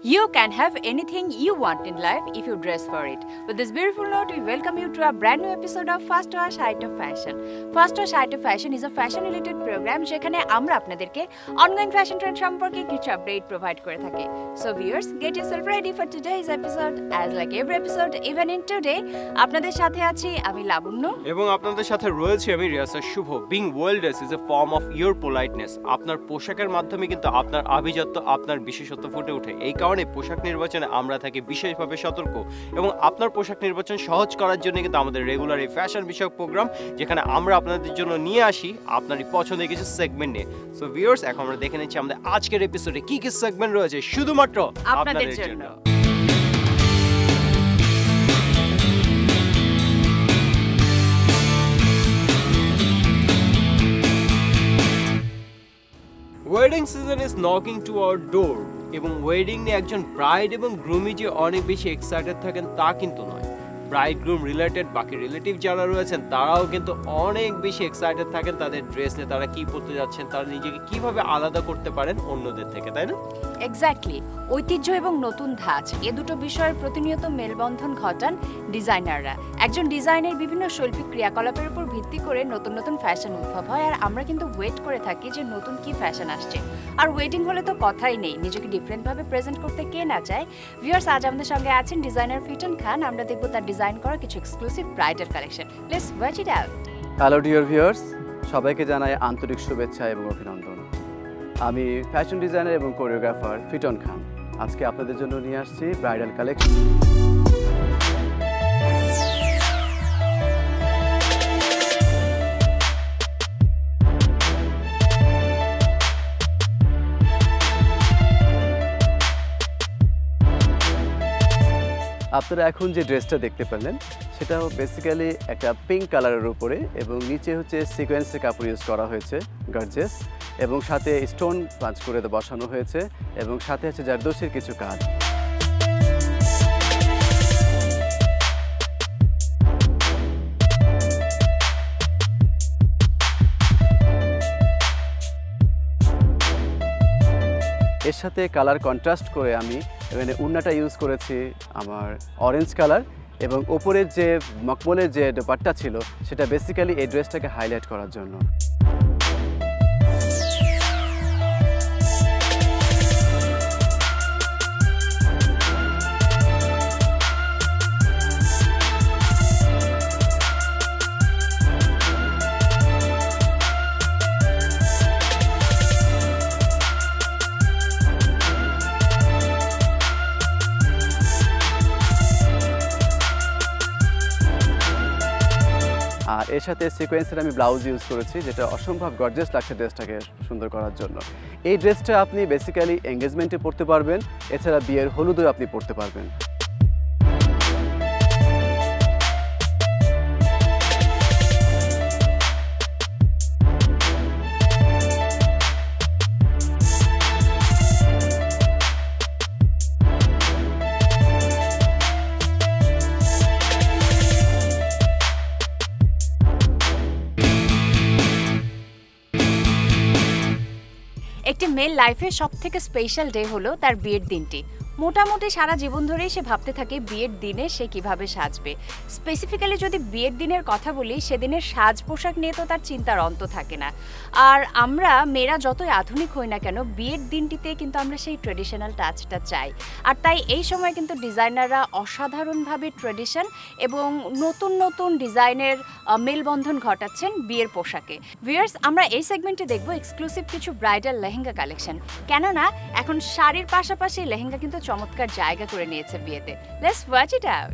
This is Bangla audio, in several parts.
You can have anything you want in life if you dress for it. With this beautiful note, we welcome you to a brand new episode of First Wash Height of Fashion. First Wash Height of Fashion is a fashion related program যেখানে আমরা আপনাদেরকে ongoing fashion trend সম্পর্কে কিছু আপডেট প্রোভাইড করে থাকি. So viewers, get yourself ready for today's episode. As like every episode, even in today, আপনাদের সাথে আছি আমি লাবণ্য এবং আপনাদের সাথে রয়েছে আমি রিয়াসা শুভ. Being well dressed is a form of your politeness. আপনার পোশাকের মাধ্যমে কিন্তু আপনার আভিজাত্য, আপনার বিশেষত্ব ফুটে ওঠে. এই কারণে পোশাক নির্বাচনে আমরা থাকি বিশেষভাবে সতর্ক এবং আপনার পোশাক নির্বাচন সহজ করার জন্য কিন্তু আমাদের রেগুলার এই ফ্যাশন বিষয়ক প্রোগ্রাম, যেখানে আমরা আপনাদের জন্য নিয়ে আসি আপনারই পছন্দের কিছু সেগমেন্ট নিয়ে. সো ভিউয়ার্স, এখন আমরা দেখে নিচ্ছি আমাদের আজকের এপিসোডে কি কি সেগমেন্ট রয়েছে শুধুমাত্র আপনাদের জন্য. Wedding season is knocking to our door এবং ওয়েডিং নিয়ে একজন ব্রাইড এবং গ্রুমি যে অনেক বেশি এক্সাইটেড থাকেন তা কিন্তু নয়. ব্রাইড গ্রুম রিলেটেড বাকি রিলেটিভ যারা রয়েছেন তারাও কিন্তু অনেক বেশি এক্সাইটেড থাকেন তাদের ড্রেস নিয়ে, তারা কি পরতে যাচ্ছেন, তারা নিজেকে কিভাবে আলাদা করতে পারেন অন্যদের থেকে, তাই না? এক্স্যাক্টলি. ঐতিহ্য এবং নতুন ধাঁচ এ দুটো বিষয়ের প্রতিনিয়ত মেলবন্ধন ঘটান ডিজাইনাররা. একজন ডিজাইনের বিভিন্ন শৈল্পিক ক্রিয়াকলাপের উপর ভিত্তি করে নতুন নতুন ফ্যাশন উদ্ভব হয়, আর আমরা কিন্তু ওয়েট করে থাকি যে নতুন কি ফ্যাশন আসছে. আর ওয়েডিং হলে তো কথাই নেই, নিজেকে ডিফারেন্টভাবে প্রেজেন্ট করতে কে না চায়. ভিউয়ার্স, আজ আমাদের সঙ্গে আছেন ডিজাইনার ফিটন খান. আমরা দেখব তার ডিজাইন করা কিছু exclusive bridal collection. Let's watch it out. Hello dear viewers, সবাইকে জানাই আন্তরিক শুভেচ্ছা এবং অভিনন্দন. আমি ফ্যাশন ডিজাইনার এবং কোরিওগ্রাফার ফিটন খান. আজকে আপনাদের জন্য নিয়ে আসছি ব্রাইডাল কালেকশন. আপনারা এখন যে ড্রেসটা দেখতে পেলেন সেটা বেসিক্যালি একটা পিঙ্ক কালারের উপরে এবং নিচে হচ্ছে সিকোয়েন্সের কাপড় ইউজ করা হয়েছে গর্জিয়াস, এবং সাথে স্টোন পাঁচ করে বসানো হয়েছে এবং সাথে আছে জারদোসির কিছু কাজ. এর সাথে কালার কন্ট্রাস্ট করে আমি এখানে উন্নাটা ইউজ করেছি আমার অরেঞ্জ কালার, এবং ওপরের যে মকমলের যে দোপাট্টা ছিল সেটা বেসিক্যালি এই ড্রেসটাকে হাইলাইট করার জন্য. আর এর সাথে সিকোয়েন্সের আমি ব্লাউজ ইউজ করেছি, যেটা অসম্ভব গর্জিয়াস লাগছে ড্রেসটাকে সুন্দর করার জন্য. এই ড্রেসটা আপনি বেসিক্যালি এঙ্গেজমেন্টে পরতে পারবেন, এছাড়া বিয়ের হলুদেও আপনি পরতে পারবেন. একটি মেল লাইফের সবথেকে স্পেশাল ডে হলো তার বিয়ের দিনটি. মোটামুটি সারা জীবন ধরেই সে ভাবতে থাকে বিয়ের দিনে সে কিভাবে সাজবে. স্পেসিফিক্যালি যদি বিয়ের দিনের কথা বলি, সেদিনের সাজ পোশাক নিয়ে তো তার চিন্তার অন্ত থাকে না. আর আমরা মেয়েরা যতই আধুনিক হই না কেন, বিয়ের দিনটিতে কিন্তু আমরা সেই ট্রেডিশনাল টাচটা চাই. আর তাই এই সময় কিন্তু ডিজাইনাররা অসাধারণভাবে ট্রেডিশন এবং নতুন নতুন ডিজাইনের মেলবন্ধন ঘটাচ্ছেন বিয়ের পোশাকে. ভিউয়ার্স, আমরা এই সেগমেন্টে দেখব এক্সক্লুসিভ কিছু ব্রাইডাল লেহেঙ্গা কালেকশন. কেননা এখন শাড়ির পাশাপাশি লেহেঙ্গা কিন্তু চমৎকার জায়গা করে নিয়েছে বিয়েতে. Let's watch it out.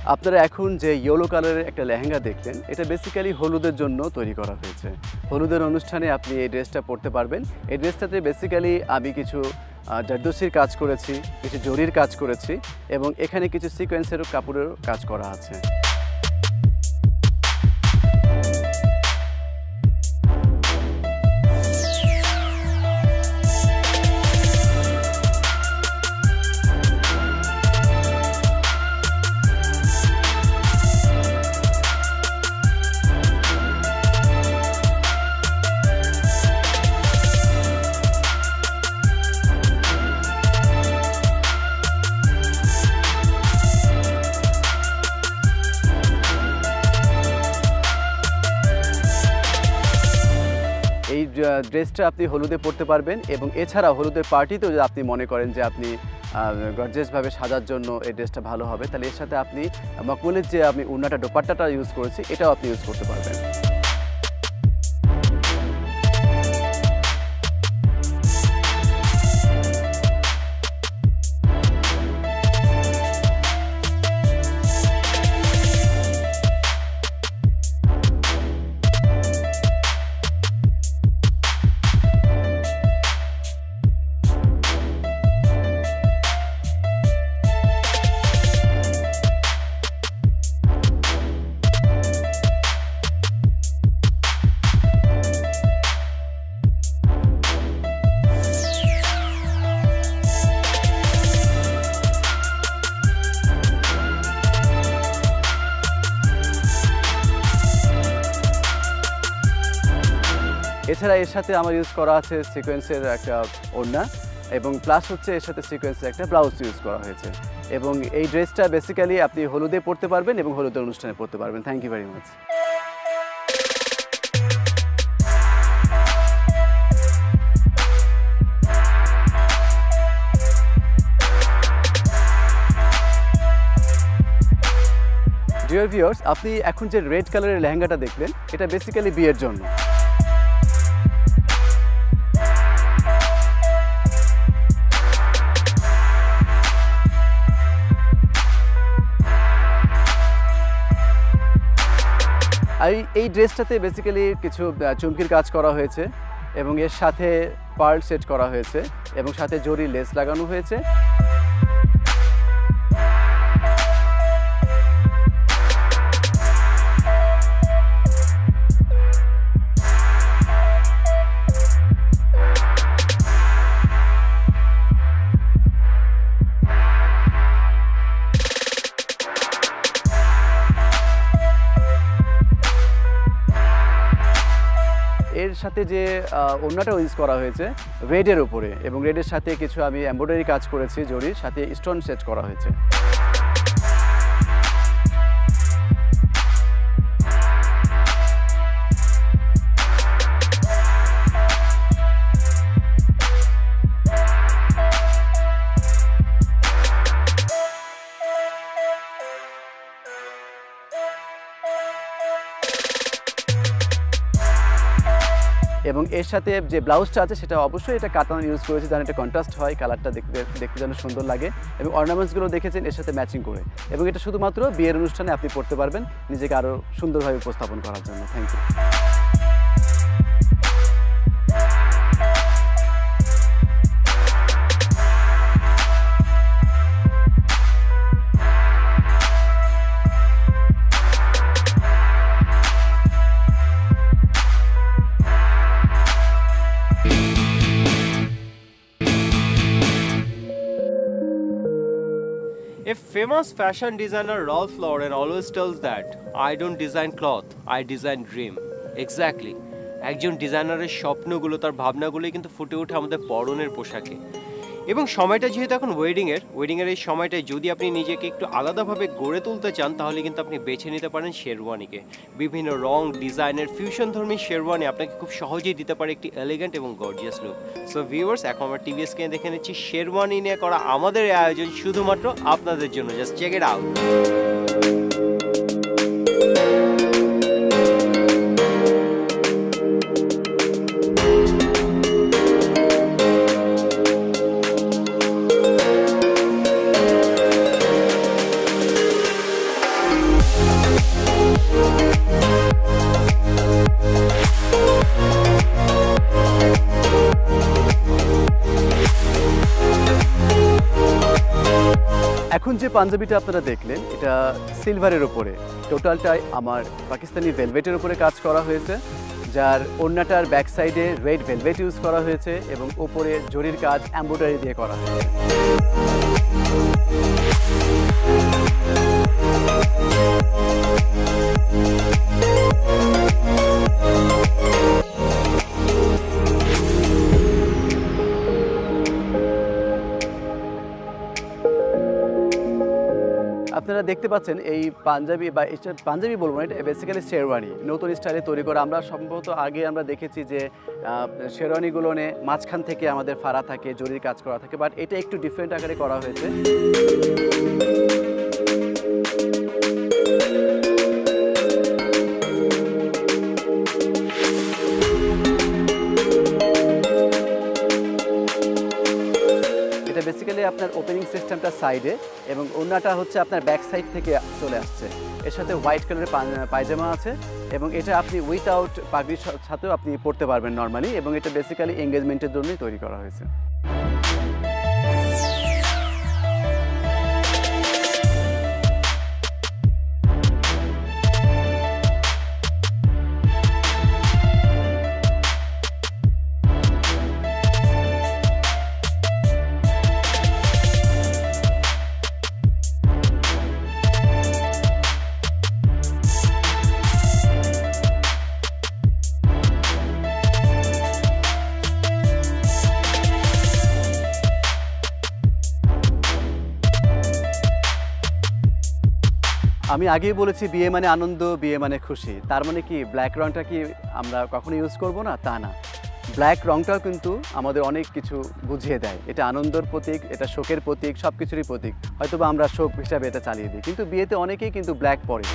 আপনারা এখন যে ইয়েলো কালারের একটা লেহেঙ্গা দেখলেন, এটা বেসিক্যালি হলুদের জন্য তৈরি করা হয়েছে। হলুদের অনুষ্ঠানে আপনি এই ড্রেসটা পরতে পারবেন। এই ড্রেসটাতে বেসিক্যালি আমি কিছু জারদোসির কাজ করেছি, কিছু জরির কাজ করেছি এবং এখানে কিছু সিকোয়েন্সেরও কাপড়েরও কাজ করা আছে। এই ড্রেসটা আপনি হলুদে পরতে পারবেন এবং এছাড়া হলুদের পার্টিতেও যদি আপনি মনে করেন যে আপনি গর্জিয়াসভাবে সাজার জন্য এই ড্রেসটা ভালো হবে, তাহলে এর সাথে আপনি মকমলের যে আমি উন্নাটা দোপাট্টাটা ইউজ করেছি এটাও আপনি ইউজ করতে পারবেন। এছাড়া এর সাথে আমার ইউজ করা আছে সিকোয়েন্সের একটা ওড়না এবং প্লাস হচ্ছে এর সাথে সিকোয়েন্সের একটা ব্লাউজ ইউজ করা হয়েছে এবং এই ড্রেসটা বেসিক্যালি আপনি হলুদে পরতে পারবেন এবং হলুদের অনুষ্ঠানে পরতে পারবেন। Thank you very much. Dear viewers, আপনি এখন যে রেড কালারের লেহেঙ্গাটা দেখলেন, এটা বেসিক্যালি বিয়ের জন্য। এই ড্রেসটাতে বেসিক্যালি কিছু চুমকির কাজ করা হয়েছে এবং এর সাথে পার্ল সেট করা হয়েছে এবং সাথে জরি লেস লাগানো হয়েছে। এর সাথে যে ওড়নাটা ইউজ করা হয়েছে রেডের উপরে এবং রেডের সাথে কিছু আমি এমব্রয়ডারি কাজ করেছি, জরির সাথে স্টোন সেট করা হয়েছে। এবং এর সাথে যে ব্লাউজটা আছে সেটা অবশ্যই এটা কাটানো ইউজ করেছি, যেন এটা কন্ট্রাস্ট হয়, কালারটা দেখতে যেন সুন্দর লাগে এবং অর্নামেন্টসগুলো দেখেছেন এর সাথে ম্যাচিং করে এবং এটা শুধুমাত্র বিয়ের অনুষ্ঠানে আপনি পরতে পারবেন নিজেকে আরও সুন্দরভাবে উপস্থাপন করার জন্য। Thank you. A famous fashion designer Ralph Lauren always tells that I don't design cloth, I design dream. Exactly. একজন ডিজাইনারের স্বপ্নগুলো, তার ভাবনাগুলোই কিন্তু ফুটে ওঠে আমাদের পরনের পোশাকে। এবং সময়টা যেহেতু এখন ওয়েডিংয়ের এই সময়টায় যদি আপনি নিজেকে একটু আলাদাভাবে গড়ে তুলতে চান, তাহলে কিন্তু আপনি বেছে নিতে পারেন শেরওয়ানিকে। বিভিন্ন রং ডিজাইনের ফিউশনধর্মী শেরওয়ানি আপনাকে খুব সহজেই দিতে পারে একটি এলিগেন্ট এবং গর্জিয়াস লুক। সো ভিউয়ার্স, এখন আমরা টিভি স্ক্রিনে দেখে নিচ্ছি শেরওয়ানি নিয়ে করা আমাদের এই আয়োজন শুধুমাত্র আপনাদের জন্য। Just check it out. এখন যে পাঞ্জাবিটা আপনারা দেখলেন এটা সিলভারের উপরে, টোটালটাই আমার পাকিস্তানি ভেলভেটের উপরে কাজ করা হয়েছে, যার ওড়নাটার ব্যাক সাইডে রেড ভেলভেট ইউজ করা হয়েছে এবং উপরে জরির কাজ এমব্রয়ডারি দিয়ে করা হয়েছে। আপনারা দেখতে পাচ্ছেন এই পাঞ্জাবি বা এটা পাঞ্জাবি বলবো না, এটা বেসিক্যালি শেরওয়ানি, নতুন স্টাইলে তৈরি করা। আমরা সম্ভবত আগে আমরা দেখেছি যে শেরওয়ানিগুলো মাঝখান থেকে আমাদের ফাড়া থাকে, জরির কাজ করা থাকে, বাট এটা একটু ডিফারেন্ট আকারে করা হয়েছে। এটা বেসিক্যালি আপনার ওপেনিং সিস্টেমটা সাইডে এবং ওড়নাটা হচ্ছে আপনার ব্যাক সাইড থেকে চলে আসছে। এর সাথে হোয়াইট কালারের পায়জামা আছে এবং এটা আপনি উইথআউট পাগড়ির সাথেও আপনি পরতে পারবেন নর্মালি, এবং এটা বেসিক্যালি এঙ্গেজমেন্টের জন্যই তৈরি করা হয়েছে। আমি আগেই বলেছি বিয়ে মানে আনন্দ, বিয়ে মানে খুশি। তার মানে কি ব্ল্যাক রংটা কি আমরা কখনো ইউজ করব না? তা না, ব্ল্যাক রংটাও কিন্তু আমাদের অনেক কিছু বুঝিয়ে দেয়। এটা আনন্দের প্রতীক, এটা শোকের প্রতীক, সব কিছুরই প্রতীক। হয়তোবা আমরা শোক হিসাবে এটা চালিয়ে দিই, কিন্তু বিয়েতে অনেকেই কিন্তু ব্ল্যাক পরে।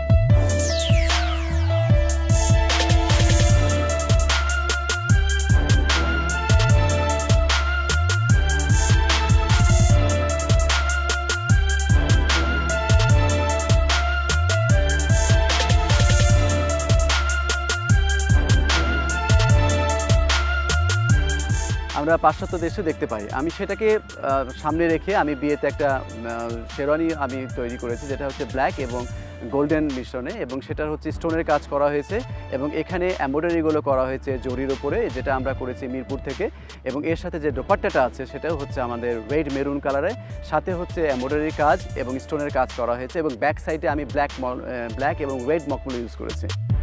আমরা পাশ্চাত্য দেশে দেখতে পাই। আমি সেটাকে সামনে রেখে আমি বিয়েতে একটা শেরওয়ানি আমি তৈরি করেছি, যেটা হচ্ছে ব্ল্যাক এবং গোল্ডেন মিশ্রণে, এবং সেটার হচ্ছে স্টোনের কাজ করা হয়েছে এবং এখানে এমব্রয়ডারিগুলো করা হয়েছে জরির ওপরে, যেটা আমরা করেছি মিরপুর থেকে। এবং এর সাথে যে দোপাট্টাটা আছে সেটাও হচ্ছে আমাদের রেড মেরুন কালারে, সাথে হচ্ছে এমব্রয়ডারি কাজ এবং স্টোনের কাজ করা হয়েছে, এবং ব্যাক সাইডে আমি ব্ল্যাক এবং রেড মকমল ইউজ করেছি।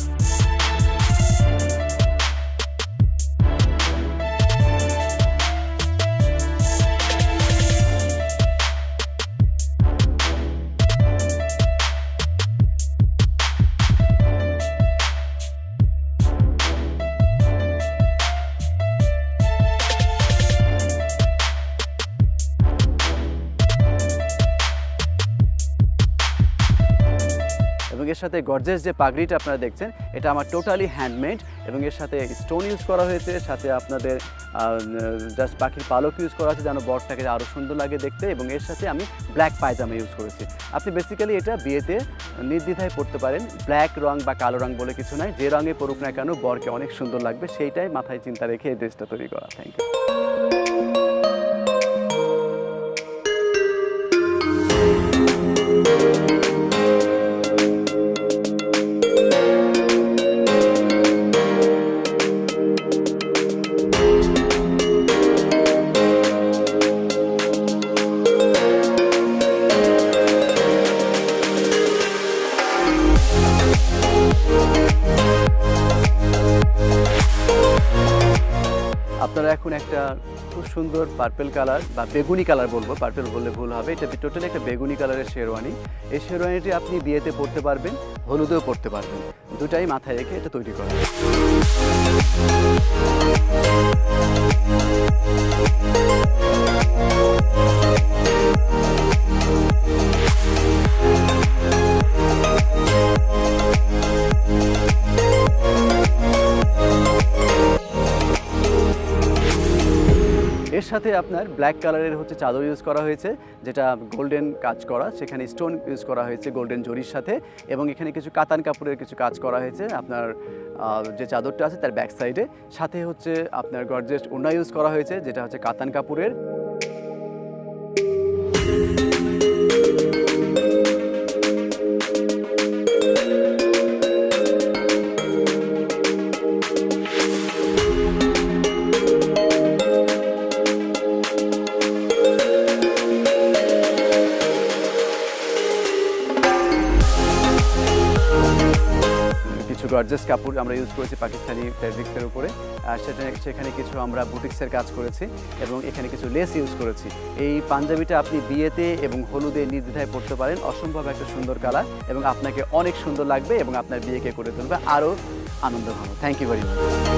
এর সাথে গর্জিয়াস যে পাগড়িটা আপনারা দেখছেন এটা আমার টোটালি হ্যান্ডমেড, এবং এর সাথে স্টোন ইউজ করা হয়েছে, সাথে আপনাদের জাস্ট পাখির পালক ইউজ করা আছে যেন বরটাকে আরও সুন্দর লাগে দেখতে, এবং এর সাথে আমি ব্ল্যাক পায়জামা ইউজ করেছি। আপনি বেসিক্যালি এটা বিয়েতে নির্দ্বিধায় পরতে পারেন। ব্ল্যাক রং বা কালো রং বলে কিছু নাই, যে রঙে পরুক না কেন বরকে অনেক সুন্দর লাগবে, সেইটাই মাথায় চিন্তা রেখে এই ড্রেসটা তৈরি করা। Thank you. আপনারা এখন একটা খুব সুন্দর পার্পল কালার বা বেগুনি কালার বলবো, পার্পল বললে ভুল হবে, এটা টোটালি একটা বেগুনি কালারের শেরওয়ানি। এই শেরওয়ানিটি আপনি বিয়েতে পরতে পারবেন, হলুদেও পরতে পারবেন, দুটাই মাথায় রেখে এটা তৈরি করা। এর সাথে আপনার ব্ল্যাক কালারের হচ্ছে চাদর ইউজ করা হয়েছে, যেটা গোল্ডেন কাজ করা, সেখানে স্টোন ইউজ করা হয়েছে গোল্ডেন জরির সাথে, এবং এখানে কিছু কাতান কাপড়ের কিছু কাজ করা হয়েছে আপনার যে চাদরটা আছে তার ব্যাক সাইডে, সাথে হচ্ছে আপনার গর্জিয়াস ওড়না ইউজ করা হয়েছে যেটা হচ্ছে কাতান কাপড়ের। গর্জিয়াস কাপড় আমরা ইউজ করেছি পাকিস্তানি ফেব্রিক্সের উপরে, আর সেখানে কিছু আমরা বুটিক্সের কাজ করেছি এবং এখানে কিছু লেস ইউজ করেছি। এই পাঞ্জাবিটা আপনি বিয়েতে এবং হলুদে নির্দ্বিধায় পরতে পারেন, অসম্ভব একটা সুন্দর কালার এবং আপনাকে অনেক সুন্দর লাগবে এবং আপনার বিয়েকে করে তুলবে আরও আনন্দঘন। Thank you very much.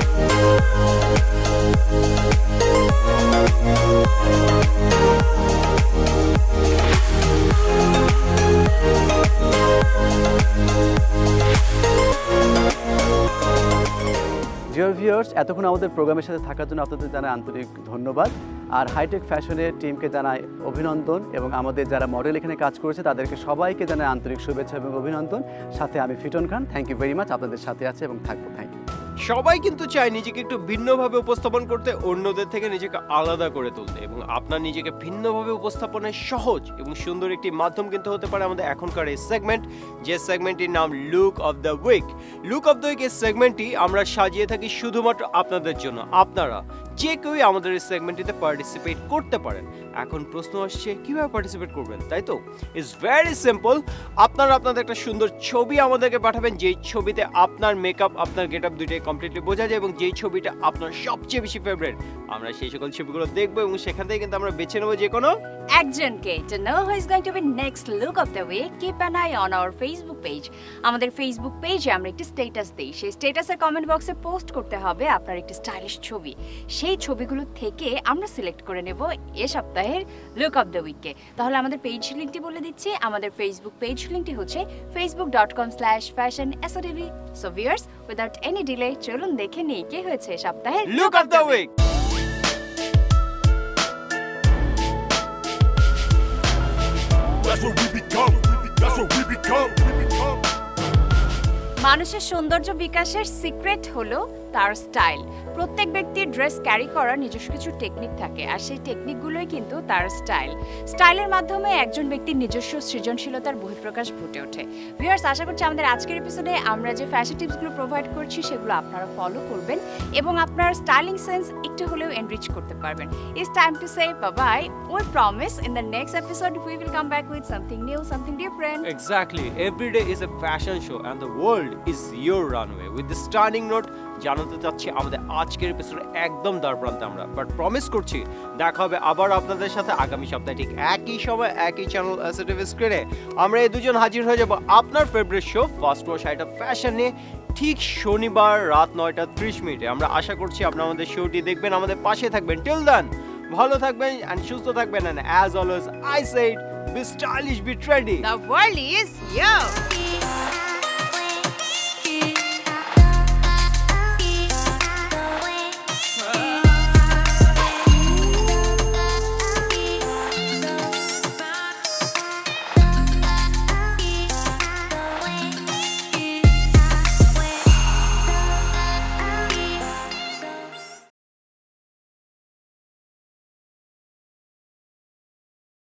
Dear viewers, এতক্ষণ আমাদের প্রোগ্রামের সাথে থাকার জন্য আপনাদের জানাই আন্তরিক ধন্যবাদ। আর হাইটেক ফ্যাশনের টিমকে জানাই অভিনন্দন এবং আমাদের যারা মডেল এখানে কাজ করেছে তাদেরকে সবাইকে জানাই আন্তরিক শুভেচ্ছা এবং অভিনন্দন। সাথে আমি Fiton Khan, thank you very much, আপনাদের সাথে আছে এবং থাকবো। Thank you. সবাই কিন্তু চায় নিজেকে একটু ভিন্নভাবে উপস্থাপন করতে, অন্যদের থেকে নিজেকে আলাদা করে তুলতে, এবং আপনার নিজেকে ভিন্নভাবে উপস্থাপনের সহজ এবং সুন্দর একটি মাধ্যম কিন্তু হতে পারে আমাদের এখনকার এই সেগমেন্ট, যে সেগমেন্টটির নাম look of the week. Look of the week এই সেগমেন্টটি আমরা সাজিয়ে থাকি শুধুমাত্র আপনাদের জন্য। আপনারা যে কেউই আমাদের এই সেগমেন্টটিতে পার্টিসিপেট করতে পারেন। এখন প্রশ্ন আসছে কিভাবে পার্টিসিপেট করবেন, তাই তো? It's very simple. আপনারা আপনাদের একটা সুন্দর ছবি আমাদেরকে পাঠাবেন, যেই ছবিতে আপনার মেকআপ, আপনার গেটআপ দুইটাই কমপ্লিটলি বোঝা যায় এবং যেই ছবিটা আপনার সবচেয়ে বেশি ফেভারিট, আমরা সেই সকল ছবিগুলো দেখবো এবং সেখান থেকে কিন্তু আমরা বেছে নেবো যে কোনো একজনকে। To know who is going to be next look of the week, keep an eye on our Facebook page. আমাদের ফেসবুক পেজে আমরা একটি স্ট্যাটাস দেই, সেই স্ট্যাটাসের কমেন্ট বক্সে পোস্ট করতে হবে আপনার একটি স্টাইলিশ ছবি। সেই ছবিগুলো থেকে আমরা সিলেক্ট করে নেব এ সপ্তাহের লুক অফ দ্য উইককে। তাহলে আমাদের পেজ লিঙ্কটি বলে দিচ্ছি। আমাদের ফেসবুক পেজ লিঙ্কটি হচ্ছে facebook.com/fashionsotv। So viewers, without any delay চলুন দেখে নিই কে হয়েছে সপ্তাহের look of the week. That's what we become. That's what we become. মানুষের সৌন্দর্য বিকাশের সিক্রেট হলো তার স্টাইল। প্রত্যেক ব্যক্তির ড্রেস ক্যারি করার নিজস্ব কিছু টেকনিক থাকে, আর সেই টেকনিকগুলোই কিন্তু তার স্টাইল। স্টাইলের মাধ্যমে একজন ব্যক্তির নিজস্ব সৃজনশীলতার বহিঃপ্রকাশ ফুটে ওঠে। ভিউয়ার্স, আশা করছি আমাদের আজকের এপিসোডে আমরা যে ফ্যাশন টিপসগুলো প্রোভাইড করছি সেগুলো আপনারা ফলো করবেন এবং আপনার স্টাইলিং সেন্স একটু হলেও এনরিচ করতে পারবেন। It's time to say bye. We promise in the next episode we will come back with something new, something different. Exactly. Every day is a fashion show and the world is your runway. With this stunning note, জানাতে চাচ্ছি আমাদের আজকের এপিসোডে একদম দ্বারপ্রান্তে আমরা, বাট প্রমিস করছি দেখা হবে আবার আপনাদের সাথে আগামী সপ্তাহে ঠিক একই সময় একই চ্যানেল এসএটিভ স্ক্রিনে। আমরা এই দুজন হাজির হয়ে যাব আপনার ফেভারিট শো ফার্স্ট ওয়াশ আইটা ফ্যাশন নিয়ে ঠিক শনিবার রাত 9:30 আমরা আশা করছি আপনারা আমাদের শোটি দেখবেন, আমাদের পাশে থাকবেন। টিল দেন ভালো থাকবেন এন্ড সুস্থ থাকবেন, and as always I said, be stylish, be trendy. The world is yours.